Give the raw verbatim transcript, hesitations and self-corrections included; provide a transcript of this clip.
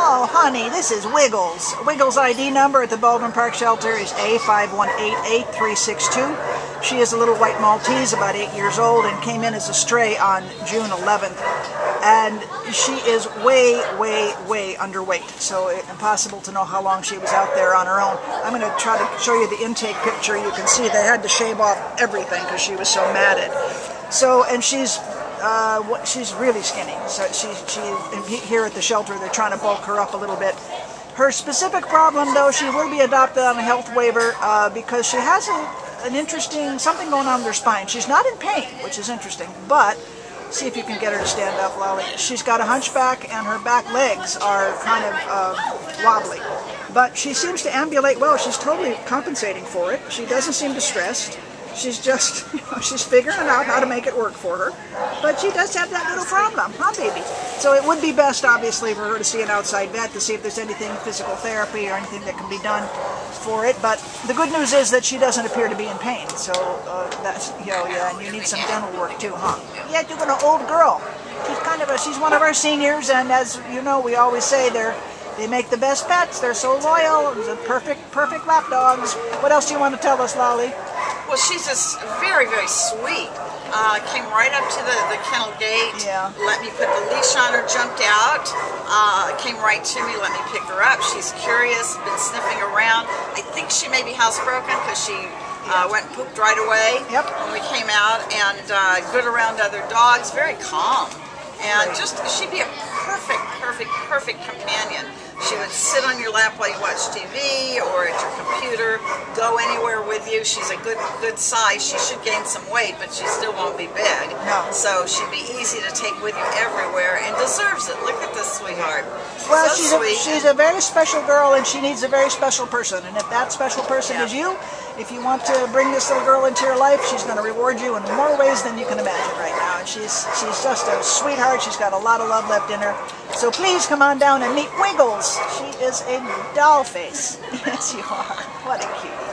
Oh, honey, this is Wiggles. Wiggles' I D number at the Baldwin Park shelter is A five one eight eight three six two. She is a little white Maltese, about eight years old, and came in as a stray on June eleventh. And she is way, way, way underweight, so it's impossible to know how long she was out there on her own. I'm going to try to show you the intake picture. You can see they had to shave off everything because she was so matted. So, and she's uh, she's really skinny. So she, she here at the shelter, they're trying to bulk her up a little bit. Her specific problem, though, she will be adopted on a health waiver uh, because she has a, an interesting, something going on with her spine. She's not in pain, which is interesting, but see if you can get her to stand up, Lolly. She's got a hunchback and her back legs are kind of uh, wobbly. But she seems to ambulate well. She's totally compensating for it. She doesn't seem distressed. She's just, you know, she's figuring out how to make it work for her. But she does have that little problem, huh, baby? So it would be best, obviously, for her to see an outside vet to see if there's anything, physical therapy or anything that can be done for it. But the good news is that she doesn't appear to be in pain. So uh, that's, you know, yeah, and you need some dental work too, huh? Yeah, you're an old girl. She's kind of a, she's one of our seniors, and as you know, we always say they're, they make the best pets. They're so loyal. They're perfect, perfect lap dogs. What else do you want to tell us, Lolly? Well, she's just very, very sweet. Uh, came right up to the, the kennel gate, yeah. Let me put the leash on her, jumped out, uh, came right to me, let me pick her up. She's curious, been sniffing around. I think she may be housebroken because she uh, went and pooped right away yep. when we came out, and uh, good around other dogs, very calm. And right. just, she'd be a perfect, perfect, perfect companion. She would sit on your lap while you watch T V or at your computer, go anywhere with you. She's a good good size. She should gain some weight, but she still won't be big. No. So she'd be easy to take with you everywhere and deserves it. Look at this sweetheart. Well, so she's, sweet. a, she's a very special girl, and she needs a very special person. And if that special person yeah. is you, if you want to bring this little girl into your life, she's going to reward you in more ways than you can imagine right now. And she's, she's just a sweetheart. She's got a lot of love left in her. So please come on down and meet Wiggles. She is a doll face. Yes, you are. What a cutie.